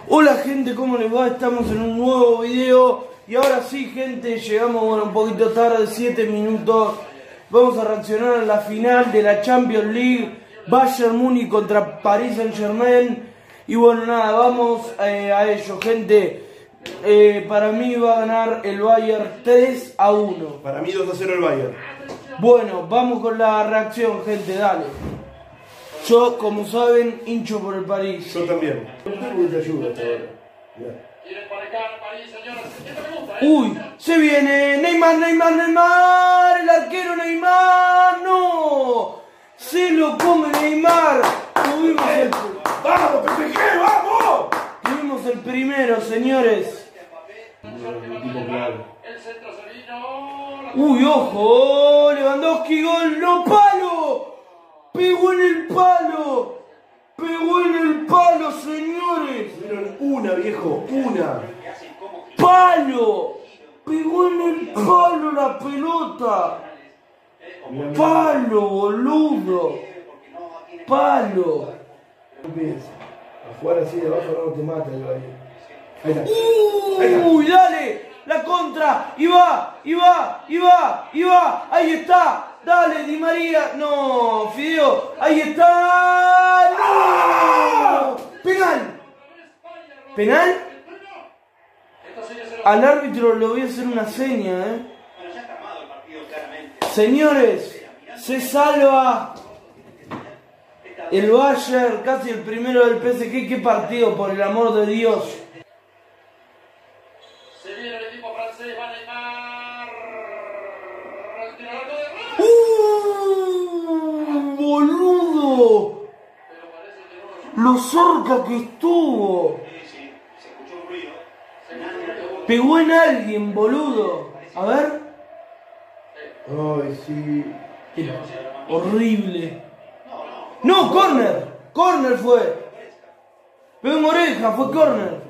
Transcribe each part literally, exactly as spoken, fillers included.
Hola gente, ¿cómo les va? Estamos en un nuevo video. Y ahora sí gente, llegamos bueno, un poquito tarde, siete minutos. Vamos a reaccionar a la final de la Champions League, Bayern Múnich contra Paris Saint Germain. Y bueno, nada, vamos eh, a ello gente. eh, Para mí va a ganar el Bayern tres a uno. Para mí dos a cero el Bayern. Bueno, vamos con la reacción gente, dale. Yo, como saben, hincho por el París. Yo también. Yo tengo que te ayuda hasta ahora. Uy, se viene Neymar, Neymar, Neymar, el arquero Neymar, no, se lo come Neymar. Tuvimos el, ¡Vamos, P S G, vamos! tuvimos el primero, señores. Uy, ojo, Lewandowski, gol, no, palo, pegó en el palo, pegó en el palo, señores. Vieron una, viejo, una. ¡Palo! Pegó en el palo la pelota. ¡Palo, boludo! ¡Palo! A jugar así de abajo no te mata el Bayern. Ahí está. Ahí está. ¡Uy, dale! ¡La contra! ¡Y va! ¡Y va! ¡Y va! ¡Y va! ¡Ahí está! ¡Dale, Di María! ¡No, Fideo! ¡Ahí está! ¡No! ¡Penal! ¿Penal? Al árbitro le voy a hacer una seña, ¿eh? Señores, se salva el Bayern, casi el primero del P S G. ¿Qué partido, por el amor de Dios? Se viene el equipo francés, va Neymar. ¡Uh! ¡Boludo! Lo cerca que estuvo. Pegó en alguien, boludo. A ver. Ay, sí. Qué horrible. No, corner. Corner fue. Pegó en oreja, fue corner.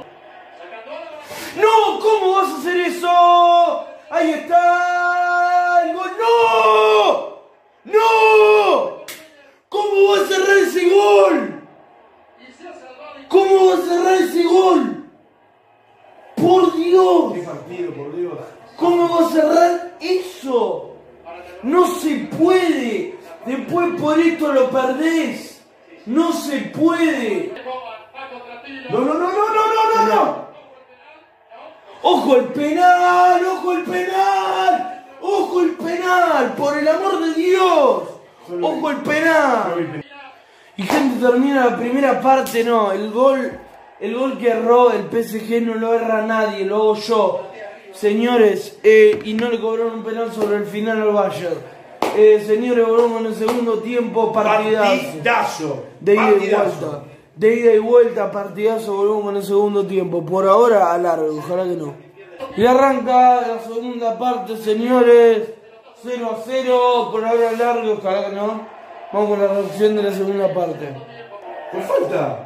No, ¿cómo vas a hacer eso? Ahí está el gol. ¡No! ¡No! ¿Cómo va a cerrar ese gol? ¿Cómo va a cerrar ese gol? ¡Por Dios! Qué partido, por Dios. ¿Cómo va a cerrar eso? No se puede. Después por esto lo perdés. No se puede. No, no, no, no, no, no, no, no. ¡Ojo el penal! ¡Ojo el penal! ¡Ojo el penal! ¡Por el amor de Dios! ¡Ojo el penal! Y gente, termina la primera parte. No, el gol... El gol que erró el P S G no lo erra nadie, lo hago yo. Señores, eh, y no le cobraron un penal sobre el final al Bayern. Eh, señores, volvemos en el segundo tiempo, partidazo. Partidazo. De ida y Partidazo. vuelta. De ida y vuelta, partidazo, volvemos en el segundo tiempo. Por ahora, a largo, ojalá que no. Y arranca la segunda parte, señores. cero a cero, por ahora a largo, ojalá que no. Vamos con la reacción de la segunda parte. ¿Por falta?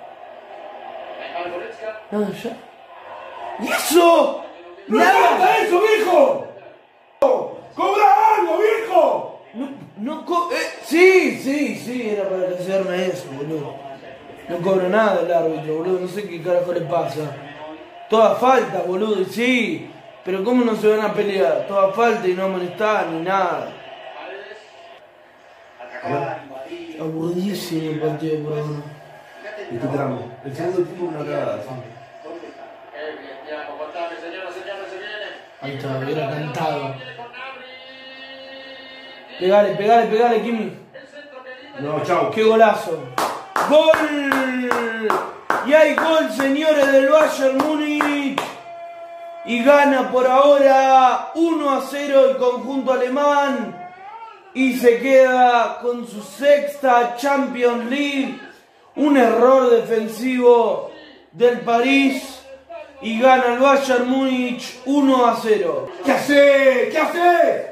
Ah, ya. ¿Y eso? ¡No ¡Nada! falta eso, viejo! ¡Cobra algo, viejo! No, no co eh, sí, sí, sí, era para hacerme eso, boludo. No cobra nada el árbitro, boludo, no sé qué carajo le pasa. Toda falta, boludo, y sí, pero ¿cómo no se van a pelear? Toda falta y no amonestar ni nada. Aburridísimo el partido, por ahora. ¿Y qué tramo? El segundo tiempo una cagada, sí. Ahí está, hubiera cantado. Pegale, pegale, pegale, Kimi. No, chau. ¡Qué golazo! ¡Gol! Y hay gol, señores, del Bayern Múnich. Y gana por ahora uno a cero el conjunto alemán. Y se queda con su sexta Champions League. Un error defensivo del París. Y gana el Bayern Múnich uno a cero. ¿Qué hace? ¿Qué hace?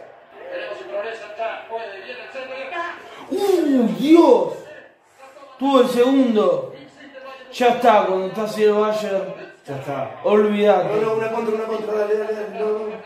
¡Uh, Dios! Tuvo el segundo. Ya está, cuando está así el Bayern. Ya está. Olvidate. No, no, una contra, una contra, dale, dale, dale. No, no.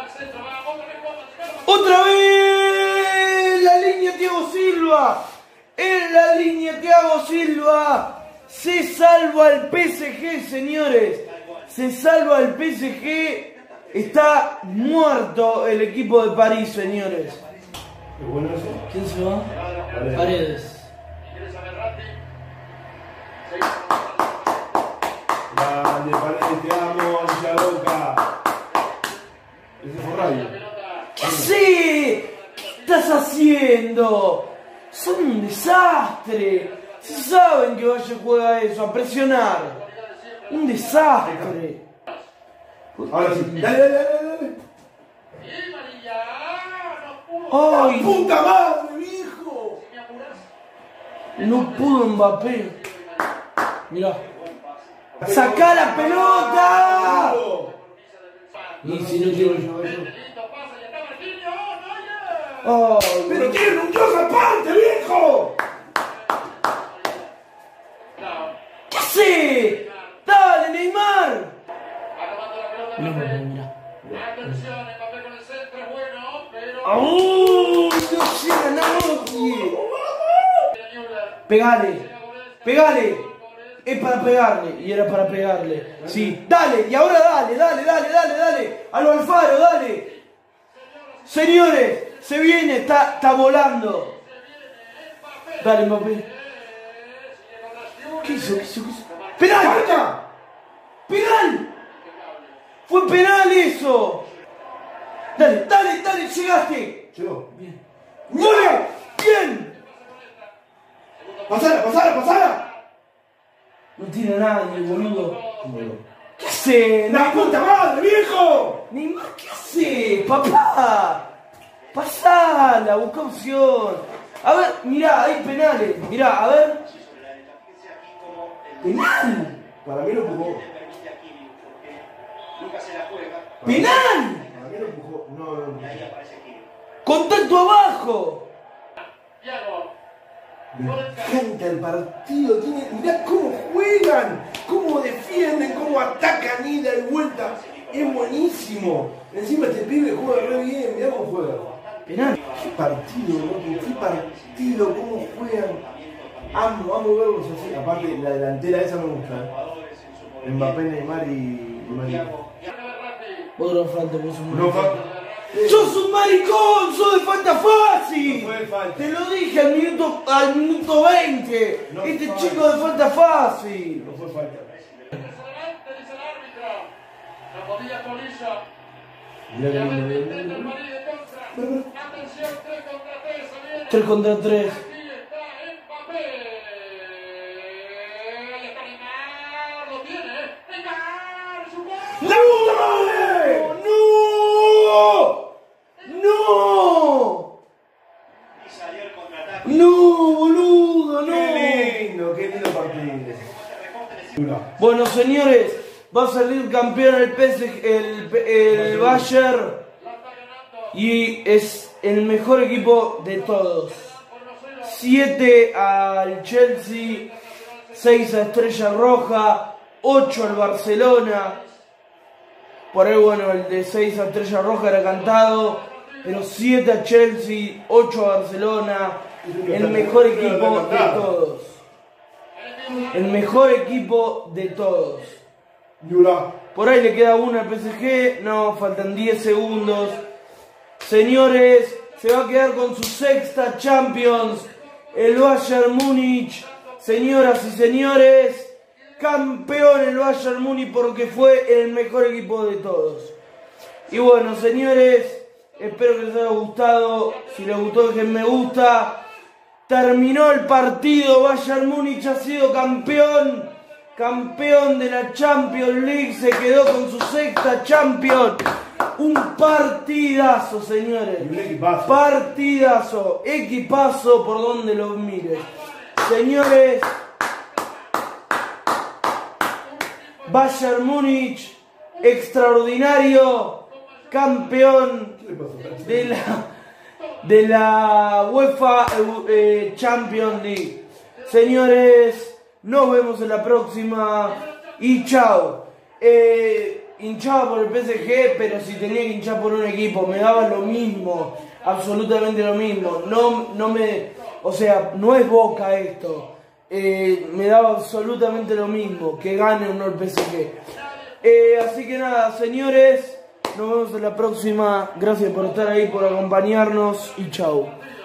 ¡Otra vez! La línea Thiago Silva. En la línea Thiago Silva. Se salva el P S G, señores. Se salva el P S G. Está muerto el equipo de París, señores. ¿Qué bueno eso? ¿Quién se va? Paredes. Paredes. Grande, Paredes, te amo, Ancha Loca. Ese fue radio. ¿Qué haces? ¿Qué estás haciendo? Son un desastre. Si saben que Valle juega eso, a presionar. Un desastre. Ahora sí, dale, dale, dale, dale. ¡Ay! ¡Puta madre, viejo! No pudo Mbappé. Mirá. ¡Sacá la pelota! Y si no quiero yo eso. ¡Ay! ¡Pero tienen un dios aparte, viejo! ¿Qué hace? ¡Dale, Neymar! No, no, mira. Atención, Mbappé con el centro es bueno, pero... ¡Oh! ¡No llega nadie! Pegale, pegale. Es para pegarle, y era para pegarle. Sí, dale, y ahora dale, dale, dale, dale, dale. A lo Alfaro, dale. Señores, se viene, está, está volando. Dale, Mbappé. ¿Qué hizo? ¿Qué hizo? ¿Qué hizo? ¡Penal! ¡Marca! ¡Penal! ¡Fue penal eso! Dale, dale, dale, llegaste. Llegó. Bien. ¡Gole! ¡Bien! ¡Pasala, pasala, pasala! No tiene nadie, boludo. ¿Qué hace? ¡La puta madre, viejo! Neymar, ¿qué hace? ¡Papá! Pasala, busca opción. A ver, mirá, hay penales. Mirá, a ver. ¡Penal! Para mí lo empujó. ¡Penal! Para mí lo empujó. No, no, no. ¡Contacto abajo! Me encanta el partido. Tiene, mirá cómo juegan, cómo defienden, cómo atacan ida y vuelta. Es buenísimo. Encima este pibe juega re bien. Mirá cómo juega. Penal. Qué partido, loco. Qué partido, cómo juegan. Amo, amo verlos así. Aparte, la delantera esa me gusta. ¿eh? Mbappé, Neymar y María. Otro falta, vos un No maricón. falta. ¡Sos un maricón! ¡Sos de falta fácil! No fue de falta. Te lo dije al minuto, al minuto veinte. No este falta. chico de falta fácil. No fue falta. Adelante, dice el árbitro. La podía Polilla. Mirá Y que a ver no qué me intenta el Madrid de contra. Atención, tres contra tres. se viene. tres contra tres. Aquí está Mbappé. Ahí está Neymar. Lo tiene. Neymar. Su gol. ¡La puta madre! ¡No! ¡No! ¡No, boludo! ¡No! ¡Qué lindo! ¡Qué lindo partido! Bueno, señores, va a salir campeón el P S G, el, el Bayern, y es el mejor equipo de todos. siete al Chelsea, seis a Estrella Roja, ocho al Barcelona. Por ahí, bueno, el de seis a Estrella Roja era cantado, pero siete a Chelsea, ocho a Barcelona. El mejor equipo de todos. El mejor equipo de todos. Yura. Por ahí le queda uno al P S G. No, faltan diez segundos. Señores, se va a quedar con su sexta Champions. El Bayern Múnich. Señoras y señores, campeón el Bayern Múnich porque fue el mejor equipo de todos. Y bueno, señores, espero que les haya gustado. Si les gustó, dejen me gusta. Terminó el partido, Bayern Múnich ha sido campeón, campeón de la Champions League, se quedó con su sexta Champions. Un partidazo, señores. Un equipazo. Partidazo, equipazo por donde los mires. Señores, Bayern Múnich, extraordinario, campeón de la... de la UEFA eh, Champions League. Señores, nos vemos en la próxima y chao. Eh, hinchaba por el P S G, pero si tenía que hinchar por un equipo me daba lo mismo, absolutamente lo mismo. No, no me, O sea, no es Boca esto. Eh, me da absolutamente lo mismo que gane o no el P S G. Eh, así que nada, señores, nos vemos en la próxima. Gracias por estar ahí, por acompañarnos y chau.